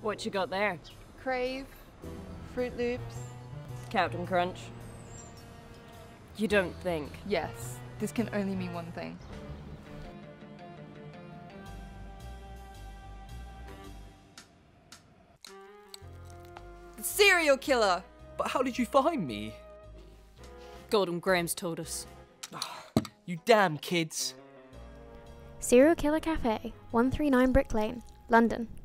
What you got there? Crave, Fruit Loops. Captain Crunch. You don't think? Yes, this can only mean one thing. The serial killer! But how did you find me? Gordon Graham's told us. You damn kids. Serial Killer Cafe, 139 Brick Lane, London.